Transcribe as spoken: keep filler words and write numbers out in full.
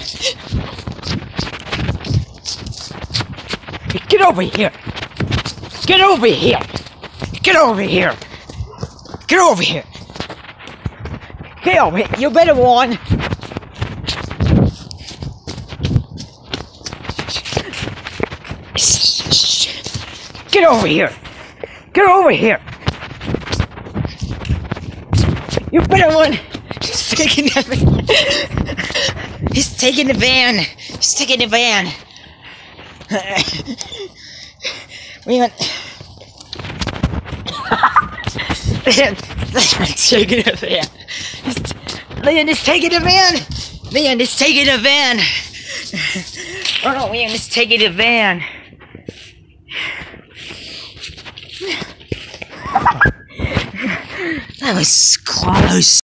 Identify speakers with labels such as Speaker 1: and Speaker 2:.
Speaker 1: Get over here! Get over here! Get over here! Get over here! Get over here! You better one! Get over here! Get over here! You better one! He's taking the van! He's taking the van! He's taking the van! Leland! Leland's taking the van! Leland is taking the van! Leland is taking the van! Oh no, Leland is taking the van! That was close.